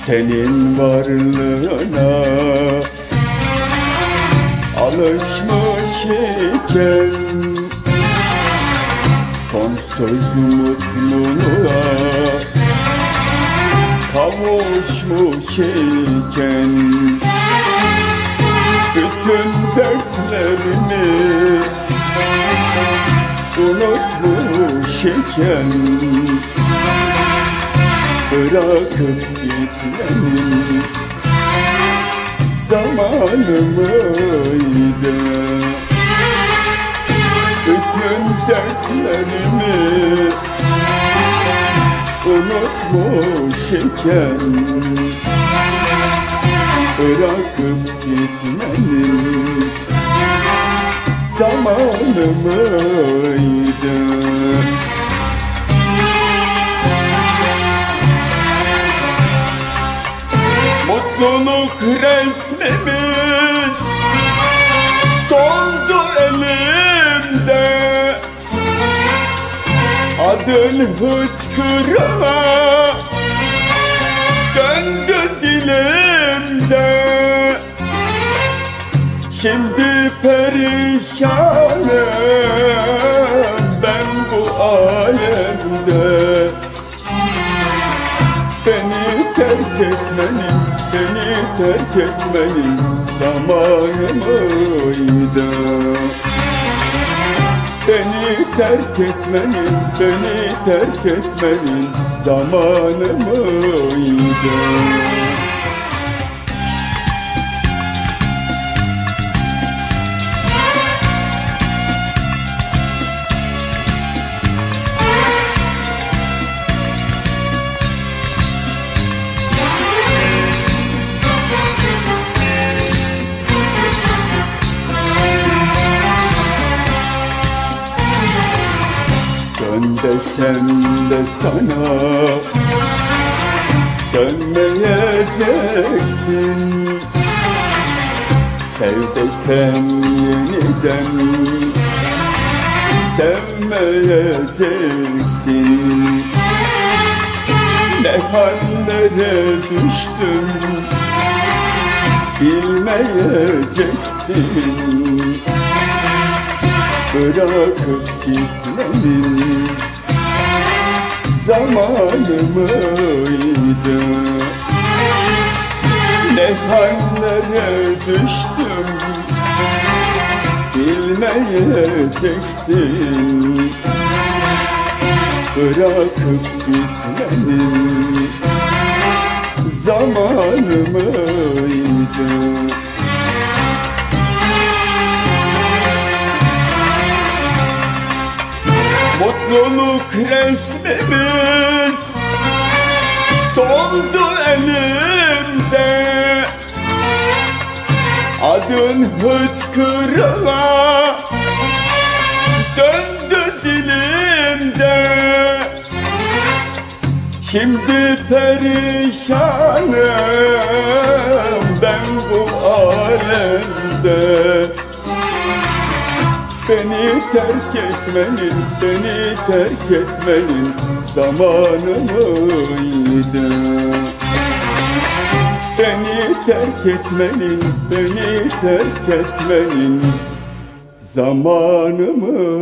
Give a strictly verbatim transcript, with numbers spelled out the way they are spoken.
senin varlığına alışmış iken, sonsuz mutluluğa kavuşmuş iken, bütün dertlerimi unutmuş iken, bırakıp gitmenin zamanı mıydı? Bütün dertlerimi unutmuş iken, bırakıp gitmenin zamanı mıydı? Mutluluk resmimiz soldu elimde, adın hıçkırığa döndü dilimde. Şimdi perişanım ben bu alemde, beni terk etmenin, beni terk etmenin zamanı mıydı? Beni terk etmenin, beni terk etmenin zamanı mıydı? Dön desem de sana dönmeyeceksin, sev desem yeniden sevmeyeceksin. Ne hallere düştüm bilmeyeceksin, bırakıp gitmenin zamanı mıydı? Ne hallere düştüm bilmeyeceksin, bırakıp gitmenin zamanı mıydı? Mutluluk resmimiz soldu elimde, adın hıçkırığa döndü dilimde. Şimdi perişanım ben bu alemde, beni terk etmenin, beni terk etmenin zamanı mıydı? Beni terk etmenin, beni terk etmenin zamanı mıydı?